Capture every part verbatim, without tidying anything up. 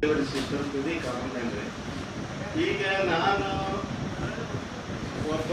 System ತುದಿ common. ಈಗ ನಾನು ಒಬ್ಬ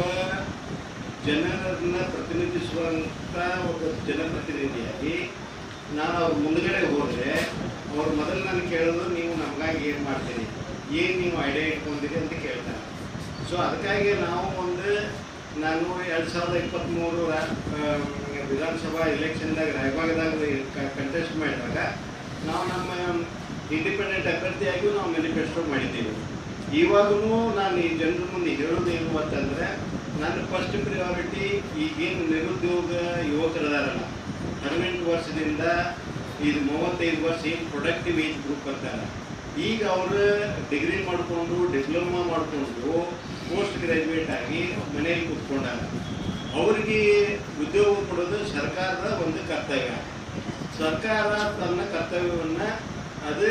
ಜನರನ್ನ ಪ್ರತಿನಿಧಿಸುವಂಥ ಒಬ್ಬ ಜನಪ್ರತಿನಿಧಿಯಾಗಿ ನಾನು ಅವ್ರ ಮುಂದುಗಡೆ ಹೋದರೆ ಅವ್ರು ಮೊದಲು ನಾನು ಕೇಳೋದು ನೀವು ನಮಗಾಗಿ ಏನು ಮಾಡ್ತೀರಿ, ಏನು ನೀವು ಐಡಿಯಾ ಇಟ್ಕೊಂಡಿರಿ ಅಂತ ಕೇಳ್ತಾರೆ. ಸೊ ಅದಕ್ಕಾಗಿ ನಾವು ಒಂದು ನಾನು ಎರಡು ಸಾವಿರದ ಇಪ್ಪತ್ತ್ಮೂರು ವಿಧಾನಸಭಾ ಎಲೆಕ್ಷನ್ದಾಗ ರಾಯಬಾಗದಾಗ ಕಂಟೆಸ್ಟ್ ಮಾಡಿದಾಗ ನಾವು ನಮ್ಮ ಇಂಡಿಪೆಂಡೆಂಟ್ ಅಭ್ಯರ್ಥಿಯಾಗಿಯೂ ನಾವು ಮ್ಯಾನಿಫೆಸ್ಟೋ ಮಾಡಿದ್ದೀವಿ. ಇವಾಗೂ ನಾನು ಈ ಜನರ ಮುಂದೆ ಹೇಳೋದೇನು ಅಂತಂದರೆ ನನ್ನ ಫಸ್ಟ್ ಪ್ರಿಯಾರಿಟಿ ಈಗೇನು ನಿರುದ್ಯೋಗ ಯುವಕರದಾರಲ್ಲ, ಹದಿನೆಂಟು ವರ್ಷದಿಂದ ಇದು ಮೂವತ್ತೈದು ವರ್ಷ ಏನು ಪ್ರೊಡಕ್ಟಿವ್ ಏಜ್ ಗ್ರೂಪ್ ಅಂತಾರೆ, ಈಗ ಅವರು ಡಿಗ್ರಿ ಮಾಡಿಕೊಂಡು ಡಿಪ್ಲೊಮಾ ಮಾಡಿಕೊಂಡು ಪೋಸ್ಟ್ ಗ್ರ್ಯಾಜುಯೇಟ್ ಆಗಿ ಮನೆಯಲ್ಲಿ ಕೂತ್ಕೊಂಡಾಗ ಅವರಿಗೆ ಉದ್ಯೋಗ ಕೊಡೋದು ಸರ್ಕಾರದ ಒಂದು ಕರ್ತವ್ಯ. ಸರ್ಕಾರ ತನ್ನ ಕರ್ತವ್ಯವನ್ನು ಅದು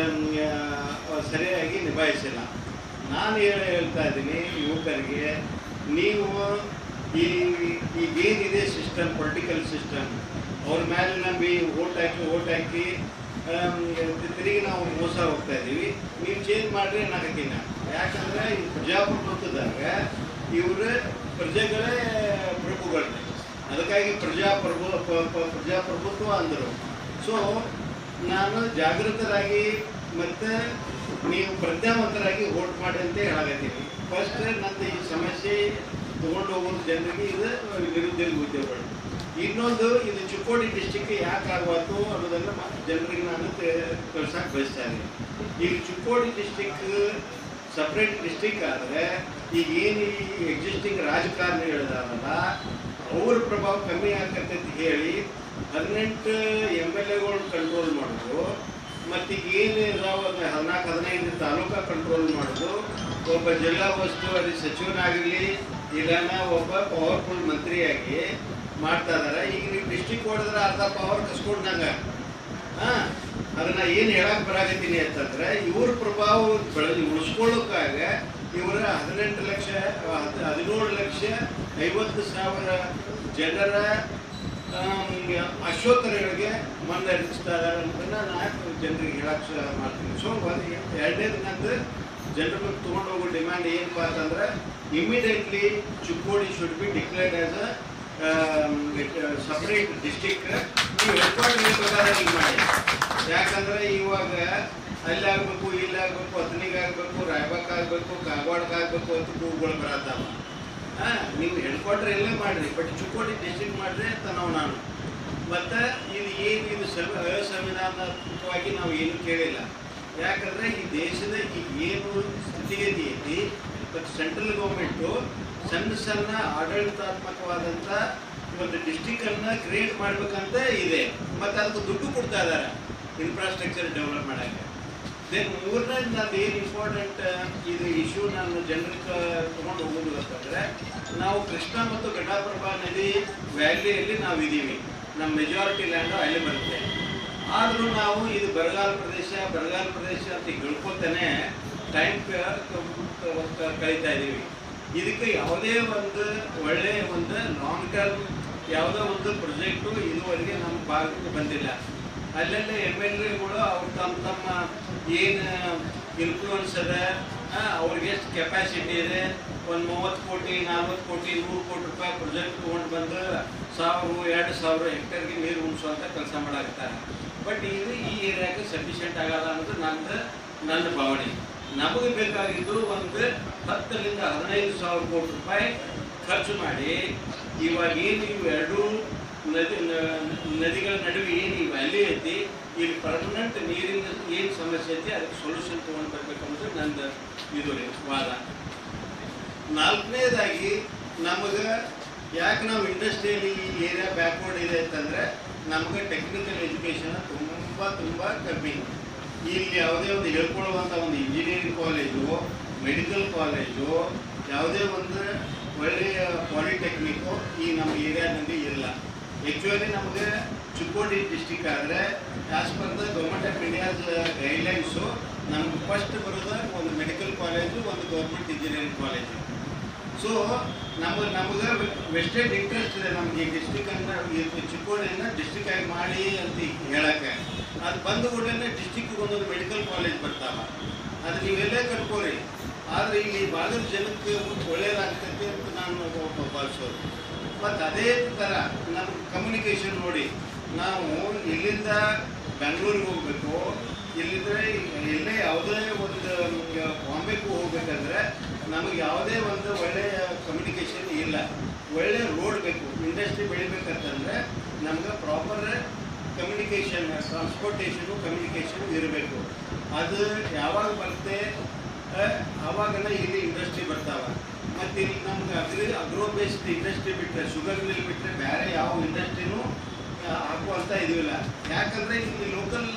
ಸರಿಯಾಗಿ ನಿಭಾಯಿಸಿಲ್ಲ. ನಾನು ಹೇಳಿ ಹೇಳ್ತಾ ಇದ್ದೀನಿ ಯುವಕರಿಗೆ, ನೀವು ಈ ಈಗೇನಿದೆ ಸಿಸ್ಟಮ್, ಪೊಲಿಟಿಕಲ್ ಸಿಸ್ಟಮ್, ಅವ್ರ ಮೇಲೆ ನಂಬಿ ಓಟ್ ಹಾಕಿ ಓಟ್ ಹಾಕಿ ತಿರುಗಿ ನಾವು ಮೋಸ ಹೋಗ್ತಾ ಇದ್ದೀವಿ. ನೀವು ಚೇಂಜ್ ಮಾಡಿರಿ ಅನ್ನಕತ್ತೀನಿ. ಯಾಕಂದರೆ ಈ ಪ್ರಜಾಪ್ರಭುತ್ವದಾಗ ಇವರು ಪ್ರಜೆಗಳೇ ಪ್ರಭುಗಳು, ಅದಕ್ಕಾಗಿ ಪ್ರಜಾಪ್ರಭು ಪ್ರಜಾಪ್ರಭುತ್ವ ಅಂದರು. ಸೊ ನಾನು ಜಾಗೃತರಾಗಿ ಮತ್ತು ನೀವು ಪ್ರಜ್ಞಾವಂತರಾಗಿ ವೋಟ್ ಮಾಡಿ ಅಂತ ಹೇಳಾಕತ್ತೀನಿ. ಫಸ್ಟ್ ನಂದು ಈ ಸಮಸ್ಯೆ ತೊಗೊಂಡು ಹೋಗೋದು ಜನರಿಗೆ ಇದು ನಿರುದ್ಯೋಗ ಉದ್ಯೋಗಗಳು. ಇನ್ನೊಂದು, ಇದು ಚಿಕ್ಕೋಡಿ ಡಿಸ್ಟಿಕ್ ಯಾಕೆ ಆಗಬಾರ್ದು ಅನ್ನೋದನ್ನು ಜನರಿಗೆ ನಾನು ಕಳ್ಸಕ್ಕೆ ಬಯಸ್ತಾ ಇದ್ದೀನಿ. ಈಗ ಚಿಕ್ಕೋಡಿ ಡಿಸ್ಟಿಕ್ ಸಪ್ರೇಟ್ ಡಿಸ್ಟಿಕ್ ಆದರೆ ಈಗ ಏನು ಈ ಎಕ್ಸಿಸ್ಟಿಂಗ್ ರಾಜಕಾರಣಿಗಳಿದಾರಲ್ಲ ಅವ್ರ ಪ್ರಭಾವ ಕಮ್ಮಿ ಆಗತ್ತಂತ ಹೇಳಿ ಹದಿನೆಂಟು ಎಮ್ ಎಲ್ ಎಗಳು ಕಂಟ್ರೋಲ್ ಮಾಡೋದು, ಮತ್ತು ಈಗ ಏನು ಇದಾವೆ ಹದಿನಾಲ್ಕು ಹದಿನೈದು ತಾಲೂಕು ಕಂಟ್ರೋಲ್ ಮಾಡೋದು, ಒಬ್ಬ ಜಿಲ್ಲಾ ಉಸ್ತುವಾರಿ ಸಚಿವನಾಗಿರಲಿ ಇಲ್ಲಾನ ಒಬ್ಬ ಪವರ್ಫುಲ್ ಮಂತ್ರಿಯಾಗಿ ಮಾಡ್ತಾ ಇದ್ದಾರೆ. ಈಗ ನೀವು ಡಿಸ್ಟಿಕ್ ಹೊಡೆದ್ರೆ ಅರ್ಧ ಪವರ್ ಕಸ್ಕೊಂಡಂಗೆ. ಹಾಂ, ಅದನ್ನು ಏನು ಹೇಳಕ್ಕೆ ಬರಾಕತ್ತೀನಿ ಅಂತಂದರೆ ಇವ್ರ ಪ್ರಭಾವ ಬೆಳೆ ಉಳಿಸ್ಕೊಳ್ಳೋಕ್ಕಾಗ ಇವರ ಹದಿನೆಂಟು ಲಕ್ಷ ಹದಿನೇಳು ಲಕ್ಷ ಐವತ್ತು ಸಾವಿರ ಜನರ ಅಶೋಕರಿಗೆ ಮಂದಡಿಸ್ತಾ ಇದ್ದಾರೆ ಅಂತಂದ್ರೆ ನಾನು ಜನರಿಗೆ ಹೇಳಕ್ಕೆ ಮಾಡ್ತೀನಿ. ಸೊ ಒಂದು ಎರಡನೇದು ನಂದು ಜನರ ಬಗ್ಗೆ ತೊಗೊಂಡು ಹೋಗೋ ಡಿಮ್ಯಾಂಡ್ ಏನಪ್ಪ ಅಂತಂದ್ರೆ immediately Chikkodi should be declared as a separate district. ನೀವು ಹೆಡ್ಕ್ವಾರ್ಟರ್ ಪ್ರಕಾರ ಈಗ ಮಾಡಿ. ಯಾಕಂದರೆ ಇವಾಗ ಅಲ್ಲಿ ಆಗಬೇಕು, ಇಲ್ಲಿ ಆಗಬೇಕು, ಅಥಣಿಗೆ ಆಗಬೇಕು, ರಾಯಬಾಗ್ ಆಗಬೇಕು, ಕಾಗವಾಡಕ್ಕೆ ಆಗಬೇಕು ಅಂತ ಕೂಗುಗಳು ಬರತ್ತಾವ. ಹಾಂ, ನೀವು ಹೆಡ್ಕ್ವಾರ್ಟರ್ ಎಲ್ಲೇ ಮಾಡಿರಿ, ಬಟ್ ಚಿಕ್ಕೋಡಿ ಡಿಸ್ಟಿಕ್ ಮಾಡಿದ್ರೆ ಅಂತ ನಾವು ನಾನು ಮತ್ತು ಇದು ಏನು ಇದು ಸಂ ಅಸಂವಿಧಾನಾತ್ಮಕವಾಗಿ ನಾವು ಏನೂ ಕೇಳಿಲ್ಲ. ಯಾಕಂದರೆ ಈ ದೇಶದ ಈಗ ಏನು ಸ್ಥಿತಿಗತಿ ಐತಿ, ಮತ್ತು ಸೆಂಟ್ರಲ್ ಗೌರ್ಮೆಂಟು ಸಣ್ಣ ಸಣ್ಣ ಆಡಳಿತಾತ್ಮಕವಾದಂಥ ಒಂದು ಡಿಸ್ಟಿಕನ್ನು ಕ್ರಿಯೇಟ್ ಮಾಡ್ಬೇಕಂತ ಇದೆ, ಮತ್ತು ಅದಕ್ಕೆ ದುಡ್ಡು ಕೊಡ್ತಾ ಇದ್ದಾರೆ ಇನ್ಫ್ರಾಸ್ಟ್ರಕ್ಚರ್ ಡೆವಲಪ್ ಮಾಡೋಕ್ಕೆ. ದೆನ್ ಮೂರನೇ ನಂದು ಏನು ಇಂಪಾರ್ಟೆಂಟ್ ಇದು ಇಶ್ಯೂ ನಾನು ಜನರಿಗೆ ತೊಗೊಂಡು ಹೋಗೋದು ಅಂತಂದರೆ, ನಾವು ಕೃಷ್ಣ ಮತ್ತು ಘಟಪ್ರಭಾ ನದಿ ವ್ಯಾಲಿಯಲ್ಲಿ ನಾವು ಇದ್ದೀವಿ, ನಮ್ಮ ಮೆಜಾರಿಟಿ ಲ್ಯಾಂಡು ಅಲ್ಲಿ ಬರುತ್ತೆ. ಆದರೂ ನಾವು ಇದು ಬರಗಾಲ ಪ್ರದೇಶ ಬರಗಾಲ ಪ್ರದೇಶ ಅಂತ ಹೇಳ್ಕೊತಾನೆ ಟೈಮ್ ಕಳೀತಾ ಇದ್ದೀವಿ. ಇದಕ್ಕೆ ಯಾವುದೇ ಒಂದು ಒಳ್ಳೆಯ ಒಂದು ಲಾಂಗ್ ಟರ್ಮ್ ಯಾವುದೋ ಒಂದು ಪ್ರಾಜೆಕ್ಟು ಇದುವರೆಗೆ ನಮ್ಮ ಭಾಗಕ್ಕೆ ಬಂದಿಲ್ಲ. ಅಲ್ಲಲ್ಲೇ ಎಮ್ ಎಲ್ ಎಗಳು ಅವ್ರು ತಮ್ಮ ತಮ್ಮ ಏನು ಇನ್ಫ್ಲೂಯೆನ್ಸ್ ಅದ, ಅವ್ರಿಗೆ ಎಷ್ಟು ಕೆಪಾಸಿಟಿ ಇದೆ, ಒಂದು ಮೂವತ್ತು ಕೋಟಿ ನಲ್ವತ್ತು ಕೋಟಿ ನೂರು ಕೋಟಿ ರೂಪಾಯಿ ಪ್ರಾಜೆಕ್ಟ್ ತೊಗೊಂಡು ಬಂದು ಸಾವಿರ ಎರಡು ಸಾವಿರ ಹೆಕ್ಟರ್ಗೆ ನೀರು ಉಣಿಸುವಂಥ ಕೆಲಸ ಮಾಡಾಕತ್ತಾರೆ. ಬಟ್ ಇದು ಈ ಏರಿಯಾಗೆ ಸಫಿಷಿಯೆಂಟ್ ಆಗಲ್ಲ ಅನ್ನೋದು ನಂದು ನನ್ನ ಭಾವನೆ. ನಮಗೆ ಬೇಕಾಗಿದ್ದು ಒಂದು ಹತ್ತರಿಂದ ಹದಿನೈದು ಸಾವಿರ ಕೋಟಿ ರೂಪಾಯಿ ಖರ್ಚು ಮಾಡಿ ಇವಾಗ ಏನು ಇವು ಎರಡೂ ನದಿ ನದಿಗಳ ನಡುವೆ ಏನು ಈ ವ್ಯಾಲಿ ಐತಿ, ಇಲ್ಲಿ ಪರ್ಮನೆಂಟ್ ನೀರಿನ ಏನು ಸಮಸ್ಯೆ ಐತಿ ಅದಕ್ಕೆ ಸೊಲ್ಯೂಷನ್ ತೊಗೊಂಡು ಬರ್ಬೇಕನ್ನೋದು ನಂದು ಇದು ರೀ ವಾದ. ನಾಲ್ಕನೇದಾಗಿ ನಮಗೆ ಯಾಕೆ ನಾವು ಇಂಡಸ್ಟ್ರಿಯಲ್ಲಿ ಈ ಏರಿಯಾ ಬ್ಯಾಕ್ವರ್ಡ್ ಇದೆ ಅಂತಂದರೆ ನಮಗೆ ಟೆಕ್ನಿಕಲ್ ಎಜುಕೇಷನ್ ತುಂಬ ತುಂಬ ಕಮ್ಮಿ. ಇಲ್ಲಿ ಯಾವುದೇ ಒಂದು ಹೇಳ್ಕೊಳ್ಳುವಂಥ ಒಂದು ಇಂಜಿನಿಯರಿಂಗ್ ಕಾಲೇಜು, ಮೆಡಿಕಲ್ ಕಾಲೇಜು, ಯಾವುದೇ ಒಂದು ಒಳ್ಳೆಯ ಪಾಲಿಟೆಕ್ನಿಕ್ಕು ಈ ನಮ್ಮ ಏರಿಯಾದಲ್ಲಿ ಇಲ್ಲ. ಆ್ಯಕ್ಚುಲಿ ನಮಗೆ ಚಿಕ್ಕೋಡಿ ಡಿಸ್ಟಿಕ್ ಆದರೆ as per the government of India's guidelines ನಮ್ಗೆ ಫಸ್ಟ್ ಬರೋದು ಒಂದು ಮೆಡಿಕಲ್ ಕಾಲೇಜು, ಒಂದು ಗೌರ್ಮೆಂಟ್ ಇಂಜಿನಿಯರಿಂಗ್ ಕಾಲೇಜು. ಸೊ ನಮಗೆ ನಮಗೆ ವೆಸ್ಟೆಡ್ ಇಂಟ್ರೆಸ್ಟ್ ಇದೆ ನಮಗೆ ಈ ಡಿಸ್ಟಿಕನ್ನು ಈ ಚಿಕ್ಕೋಡಿಯನ್ನು ಡಿಸ್ಟಿಕ್ ಆಗಿ ಮಾಡಿ ಅಂತ ಹೇಳೋಕ್ಕೆ. ಅದು ಬಂದ ಕೂಡಲೇ ಡಿಸ್ಟಿಕ್ಗೆ ಒಂದೊಂದು ಮೆಡಿಕಲ್ ಕಾಲೇಜ್ ಬರ್ತಾವ. ಅದು ನೀವೆಲ್ಲೇ ಕರ್ಕೋರಿ, ಆದರೆ ಇಲ್ಲಿ ಭಾಗದ ಜನಕ್ಕೆ ಒಳ್ಳೆಯದಾಗ್ತೈತೆ ಅಂತ ನಾನು ಭಾವಿಸೋದು. ಮತ್ತು ಅದೇ ಥರ ನಮ್ಮ ಕಮ್ಯುನಿಕೇಷನ್ ನೋಡಿ, ನಾವು ಇಲ್ಲಿಂದ ಬೆಂಗಳೂರಿಗೆ ಹೋಗಬೇಕು, ಇಲ್ಲಿದ್ರೆ ಎಲ್ಲೇ ಯಾವುದೇ ಒಂದು ಬಾಂಬೆಗೂ ಹೋಗ್ಬೇಕಂದ್ರೆ ನಮಗೆ ಯಾವುದೇ ಒಂದು ಒಳ್ಳೆಯ ಕಮ್ಯುನಿಕೇಷನ್ ಇಲ್ಲ. ಒಳ್ಳೆಯ ರೋಡ್ ಬೇಕು. ಇಂಡಸ್ಟ್ರಿ ಬೆಳಿಬೇಕಂತಂದರೆ ನಮ್ಗೆ ಪ್ರಾಪರ್ ಕಮ್ಯುನಿಕೇಷನ್, ಟ್ರಾನ್ಸ್ಪೋರ್ಟೇಷನು ಕಮ್ಯುನಿಕೇಷನ್ ಇರಬೇಕು. ಅದು ಯಾವಾಗ ಬರುತ್ತೆ ಆವಾಗೆಲ್ಲ ಇಲ್ಲಿ ಇಂಡಸ್ಟ್ರಿ ಬರ್ತಾವೆ. ಮತ್ತು ಇಲ್ಲಿ ನಮ್ಗೆ ಅಗ್ರಿ ಅಗ್ರೋ ಬೇಸ್ಡ್ ಇಂಡಸ್ಟ್ರಿ ಬಿಟ್ಟರೆ, ಶುಗರ್ ಮಿಲ್ ಬಿಟ್ಟರೆ ಬೇರೆ ಯಾವ ಇಂಡಸ್ಟ್ರಿನೂ ಹಾಕುವಂಥ ಇದಿಲ್ಲ. ಯಾಕಂದರೆ ಇಲ್ಲಿ ಲೋಕಲ್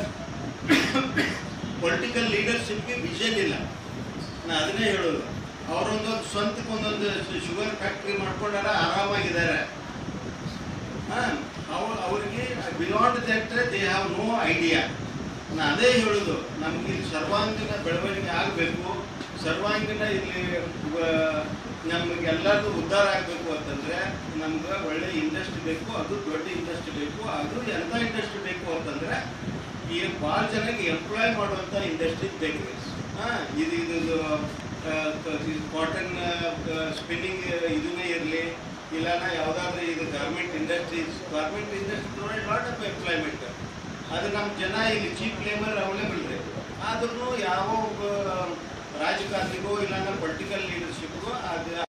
ಪೊಲಿಟಿಕಲ್ ಲೀಡರ್ಶಿಪ್ಗೆ ವಿಷನ್ ಇಲ್ಲ. ನಾನು ಅದನ್ನೇ ಹೇಳೋದು. ಅವರೊಂದೊಂದು ಸ್ವಂತಕ್ಕೆ ಒಂದೊಂದು ಶುಗರ್ ಫ್ಯಾಕ್ಟ್ರಿ ಮಾಡ್ಕೊಂಡಾರ, ಆರಾಮಾಗಿದ್ದಾರೆ. ಹಾಂ, ಅವ್ರು ಅವ್ರಿಗೆ beyond that they have no idea. ನಾನು ಅದೇ ಹೇಳೋದು, ನಮ್ಗೆ ಇಲ್ಲಿ ಸರ್ವಾಂಗೀಣ ಬೆಳವಣಿಗೆ ಆಗಬೇಕು. ಸರ್ವಾಂಗೀಣ ಇಲ್ಲಿ ನಮಗೆಲ್ಲರೂ ಉದ್ಧಾರ ಆಗಬೇಕು ಅಂತಂದರೆ ನಮ್ಗೆ ಒಳ್ಳೆ ಇಂಡಸ್ಟ್ರಿ ಬೇಕು. ಅದು ದೊಡ್ಡ ಇಂಡಸ್ಟ್ರಿ ಬೇಕು. ಅದು ಎಂಥ ಇಂಡಸ್ಟ್ರಿ ಬೇಕು ಅಂತಂದರೆ ಈ ಭಾಳ ಜನಕ್ಕೆ ಎಂಪ್ಲಾಯ್ ಮಾಡುವಂಥ ಇಂಡಸ್ಟ್ರಿ ಬೇಕು. ಹಾಂ, ಇದು ಇದು ಕಾಟನ್ ಸ್ಪಿನ್ನಿಂಗ್ ಇದನ್ನೇ ಇರಲಿ, ಇಲ್ಲಾನ ಯಾವುದಾದ್ರೂ ಇದು garment industries garment industry lot of employment. ಅದು ನಮ್ಮ ಜನ ಇಲ್ಲಿ ಚೀಪ್ ಲೇಬರ್ ಅವೈಲೇಬಲ್ ರೀ. ಆದ್ರೂ ಯಾವ ರಾಜಕಾರಣಿಗೂ ಇಲ್ಲಾಂದ್ರೆ ಪೊಲಿಟಿಕಲ್ ಲೀಡರ್ಶಿಪ್ಗೂ ಅದು